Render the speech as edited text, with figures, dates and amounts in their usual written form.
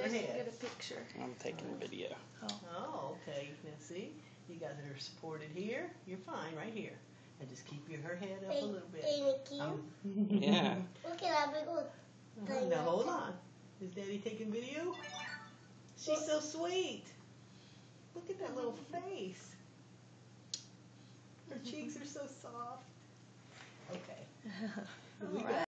her Just head. get a picture. I'm taking a video. Oh, okay. Now see, you guys are supported here. You're fine right here. And just keep her head up a little bit. Thank you. Yeah. Look at that big one. Now hold on. Is Daddy taking video? She's so sweet. Look at that little face. Her cheeks are so soft. Okay. We got